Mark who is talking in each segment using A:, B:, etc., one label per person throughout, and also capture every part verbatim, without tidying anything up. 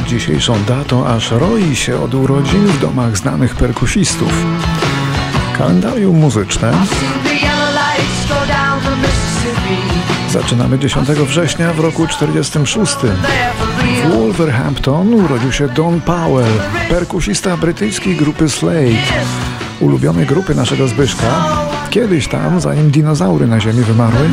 A: dzisiejszą datą aż roi się od urodzin w domach znanych perkusistów. Kalendarium muzyczne. Zaczynamy dziesiątego września w roku czterdziestym szóstym. W Wolverhampton urodził się Don Powell, perkusista brytyjskiej grupy Slade, ulubionej grupy naszego Zbyszka. Kiedyś tam, zanim dinozaury na ziemi wymarły.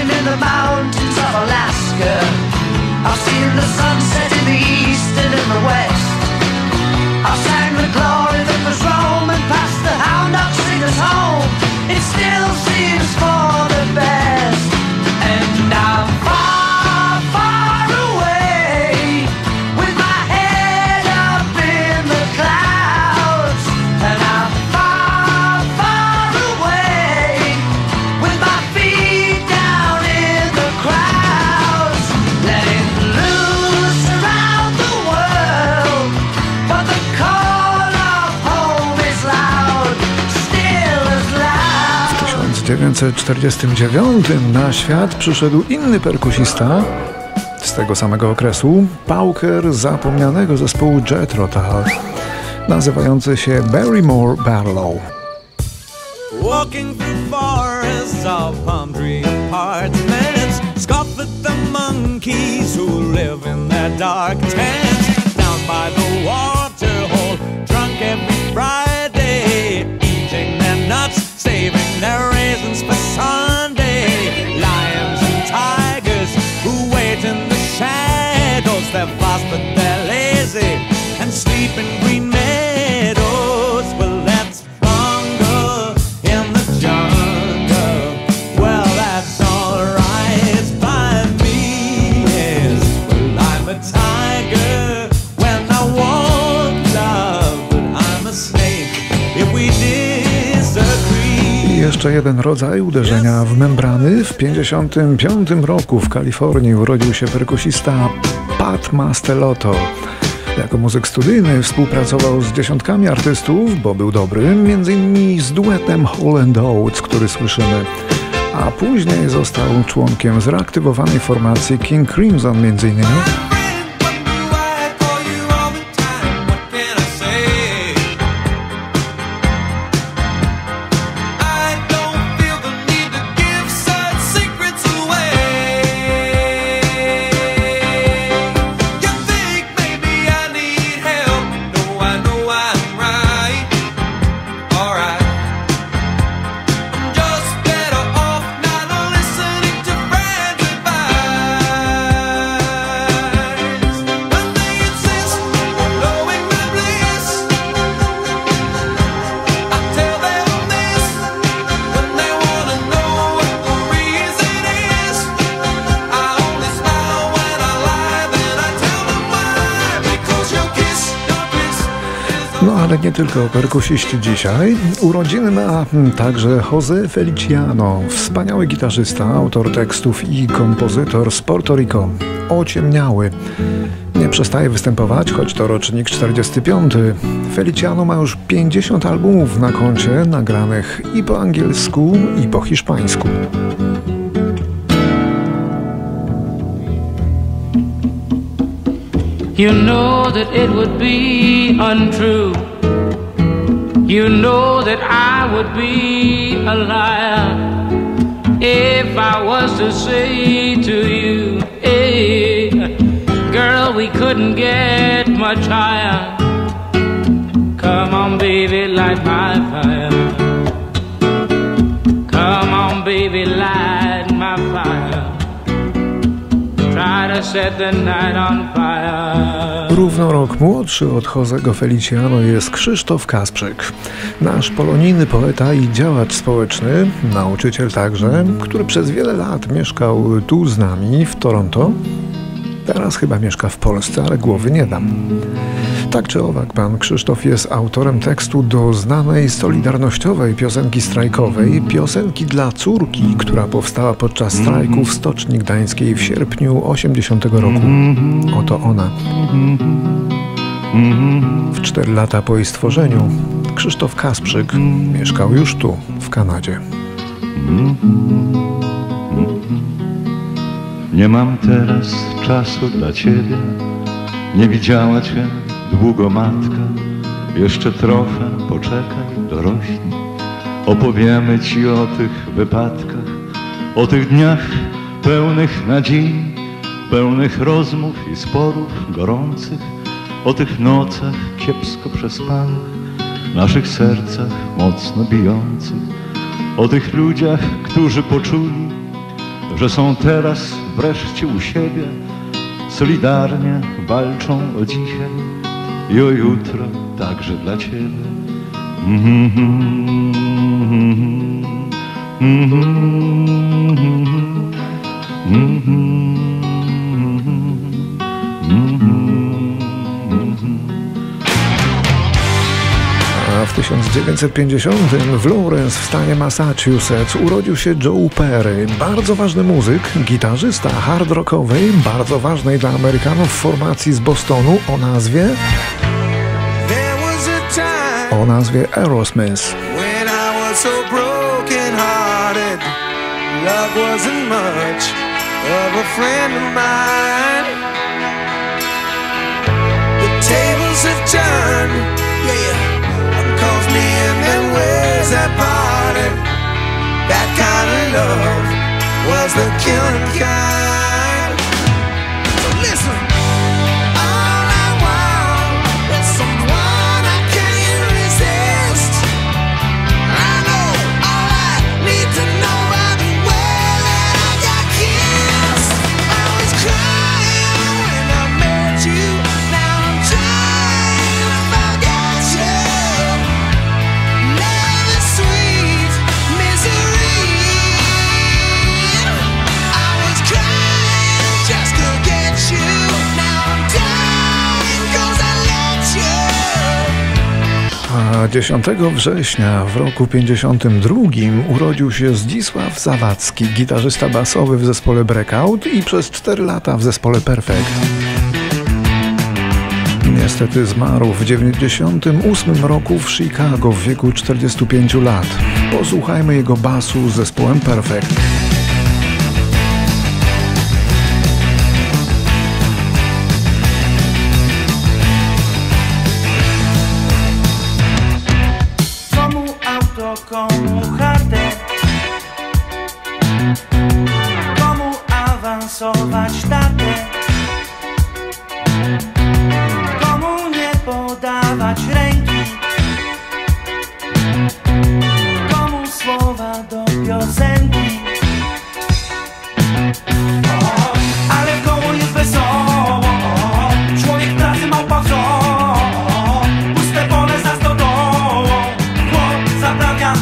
A: W tysiąc dziewięćset czterdziestym dziewiątym na świat przyszedł inny perkusista z tego samego okresu, pauker zapomnianego zespołu Jethro Tull, nazywający się Barrymore Barlow. Walking through forests of palm tree apartments, scoff at the monkeys who live in their dark tents, down by the water hole, drunk every Friday, eating their nuts, saving their raisins for Sunday. Lions and tigers who wait in the shadows, they're fast but they're lazy and sleep in green meadows. Well, that's bongo in the jungle. Well, that's alright by me, yes. Well, I'm a tiger when I want love, but I'm a snake if we disagree. Jeszcze jeden rodzaj uderzenia w membrany. W pięćdziesiątym piątym roku w Kalifornii urodził się perkusista Pat Mastelotto. Jako muzyk studyjny współpracował z dziesiątkami artystów, bo był dobry, między innymi z duetem Hall and Oates, który słyszymy. A później został członkiem zreaktywowanej formacji King Crimson między innymi. No ale nie tylko perkusiści dzisiaj. Urodziny ma także José Feliciano, wspaniały gitarzysta, autor tekstów i kompozytor z Porto Rico. Ociemniały. Nie przestaje występować, choć to rocznik czterdziesty piąty. Feliciano ma już pięćdziesiąt albumów na koncie, nagranych i po angielsku, i po hiszpańsku.
B: You know that it would be untrue. You know that I would be a liar if I was to say to you, hey, girl, we couldn't get much higher. Come on, baby, light my fire. Come on, baby, light my fire.
A: Równo rok młodszy od Josego Feliciano jest Krzysztof Kasprzyk, nasz polonijny poeta i działacz społeczny, nauczyciel także, który przez wiele lat mieszkał tu z nami w Toronto. Teraz chyba mieszka w Polsce, ale głowy nie dam. Tak czy owak, pan Krzysztof jest autorem tekstu do znanej solidarnościowej piosenki strajkowej, piosenki dla córki, która powstała podczas strajku w Stoczni Gdańskiej w sierpniu osiemdziesiątego roku. Oto ona. W cztery lata po jej stworzeniu Krzysztof Kasprzyk mieszkał już tu, w Kanadzie.
C: Nie mam teraz czasu dla ciebie, Nie widziała cię długo matka, jeszcze trochę poczekaj, dorośnij. Opowiemy ci o tych wypadkach, o tych dniach pełnych nadziei, pełnych rozmów i sporów gorących, o tych nocach kiepsko przespanych, naszych sercach mocno bijących, o tych ludziach, którzy poczuli, że są teraz wreszcie u siebie, solidarnie walczą o dzisiaj i o jutro także dla ciebie. Mm-hmm, mm-hmm, mm-hmm, mm-hmm.
A: A w tysiąc dziewięćset pięćdziesiątym w Lawrence w stanie Massachusetts urodził się Joe Perry, bardzo ważny muzyk, gitarzysta hard rockowej, bardzo ważnej dla Amerykanów formacji z Bostonu o nazwie o nazwie Aerosmith.
D: Calls me and then where's that party? That kind of love was the killing kind. So listen, all I want is someone I can't resist. I know all I need to know by the way that I got kissed. I was crying when I met you. Now I'm trying to forget you.
A: A dziesiątego września w roku pięćdziesiątym drugim urodził się Zdzisław Zawadzki, gitarzysta basowy w zespole Breakout i przez cztery lata w zespole Perfect. Niestety zmarł w dziewięćdziesiątym ósmym roku w Chicago w wieku czterdziestu pięciu lat. Posłuchajmy jego basu z zespołem Perfect.
D: Komu chatę, komu awansować datę, komu nie podawać ręki, komu słowa do piosenki. O, ale komu jest wesoło, człowiek pracy małpa wzrok, puste pole za stodołą, chłop zaprawia.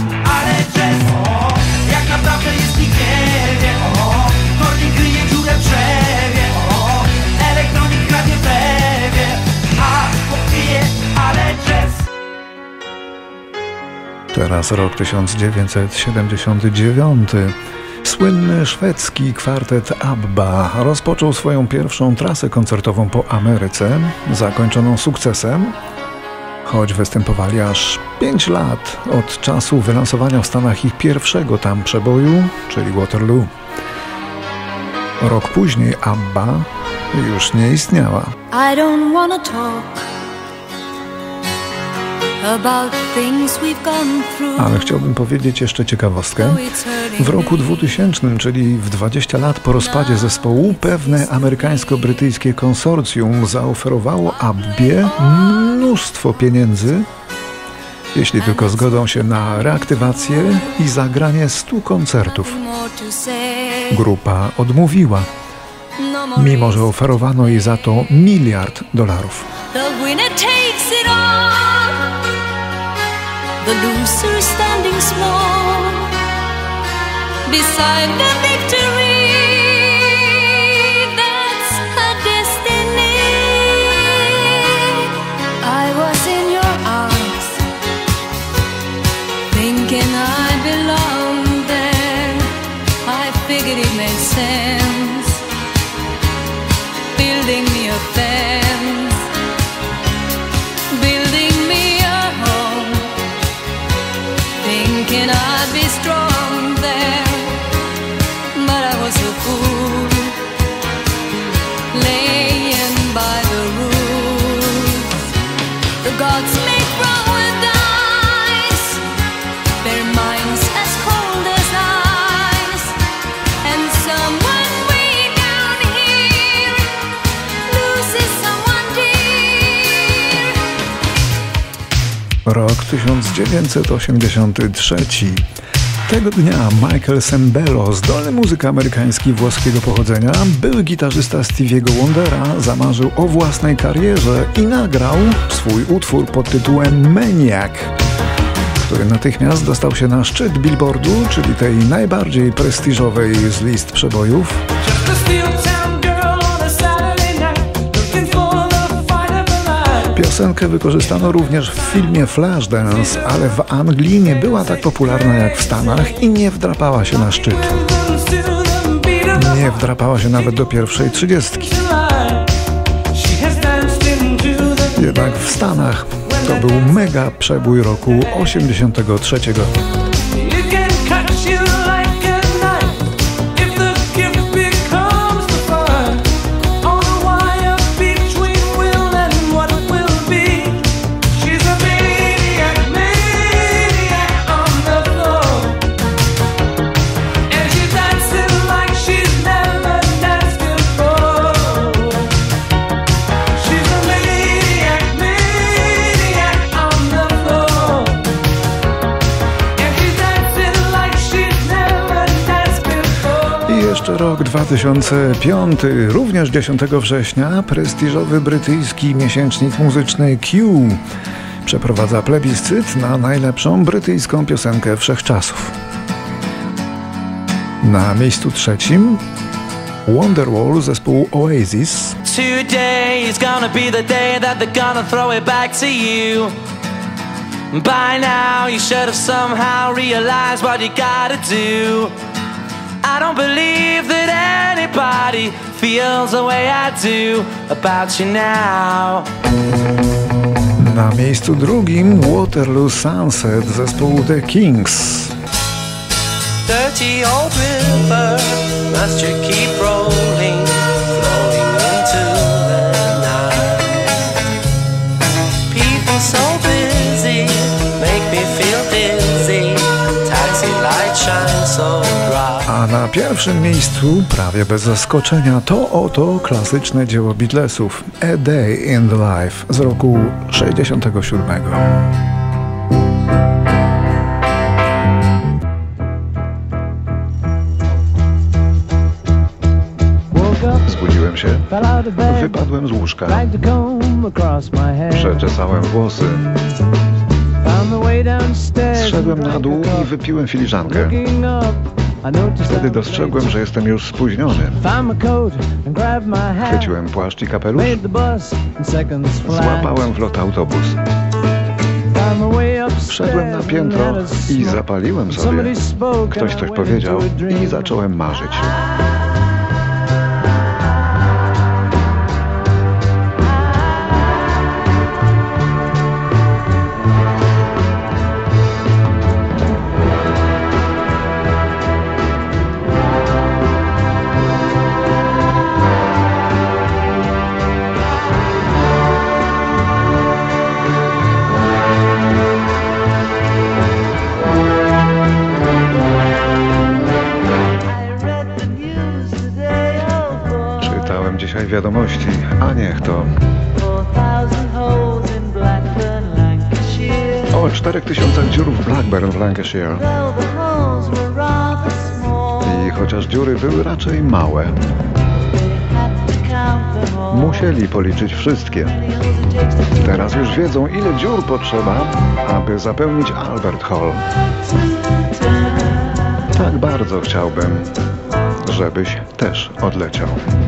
A: Teraz rok tysiąc dziewięćset siedemdziesiąty dziewiąty. Słynny szwedzki kwartet ABBA rozpoczął swoją pierwszą trasę koncertową po Ameryce, zakończoną sukcesem, choć występowali aż pięć lat od czasu wylansowania w Stanach ich pierwszego tam przeboju, czyli Waterloo. Rok później ABBA już nie istniała.
E: I don't wanna talk about things we've gone through.
A: Ale chciałbym powiedzieć jeszcze ciekawostkę. W roku dwutysięcznym, czyli w dwadzieścia lat po rozpadzie zespołu, pewne amerykańsko-brytyjskie konsorcjum zaoferowało Abbie mnóstwo pieniędzy, jeśli tylko zgodzą się na reaktywację i zagranie stu koncertów. Grupa odmówiła, mimo że oferowano jej za to miliard dolarów.
E: The loser standing small beside the victory. That's her destiny. I was in your arms, thinking I belonged there. I figured it made sense, building me a fence, building me a home, thinking I'd be strong there, but I was a fool, laying by the rules.
A: Rok tysiąc dziewięćset osiemdziesiąty trzeci. Tego dnia Michael Sembello, zdolny muzyk amerykański włoskiego pochodzenia, były gitarzysta Stevie'ego Wondera, zamarzył o własnej karierze i nagrał swój utwór pod tytułem Maniac, który natychmiast dostał się na szczyt Billboardu, czyli tej najbardziej prestiżowej z list przebojów. Piosenkę wykorzystano również w filmie Flashdance, ale w Anglii nie była tak popularna jak w Stanach i nie wdrapała się na szczyt. Nie wdrapała się nawet do pierwszej trzydziestki. Jednak w Stanach to był mega przebój roku osiemdziesiątego trzeciego. Jeszcze rok dwa tysiące piąty, również dziesiątego września, prestiżowy brytyjski miesięcznik muzyczny Q przeprowadza plebiscyt na najlepszą brytyjską piosenkę wszechczasów. Na miejscu trzecim Wonderwall zespołu Oasis.
F: Today is gonna be the day that they're gonna throw it back to you. By now you should have somehow realized what you gotta do. I don't believe that anybody feels the way I do about you now.
A: Na miejscu drugim Waterloo Sunset zespołu The Kings.
F: Dirty old river, must you keep rolling, flowing into the night. People so busy, make me feel dizzy. Taxi light shine so bright.
A: A na pierwszym miejscu, prawie bez zaskoczenia, to oto klasyczne dzieło Beatlesów A Day in the Life z roku sześćdziesiątego siódmego. Zbudziłem się, wypadłem z łóżka, przeczesałem włosy, zszedłem na dół i wypiłem filiżankę. Wtedy dostrzegłem, że jestem już spóźniony. Chwyciłem płaszcz i kapelusz, złapałem w lot autobus. Wszedłem na piętro i zapaliłem sobie. Ktoś coś powiedział i zacząłem marzyć. Dzisiaj wiadomości, a niech to. O czterech tysiącach dziur w Blackburn w Lancashire. I chociaż dziury były raczej małe, musieli policzyć wszystkie. Teraz już wiedzą, ile dziur potrzeba, aby zapełnić Albert Hall. Tak bardzo chciałbym, żebyś też odleciał.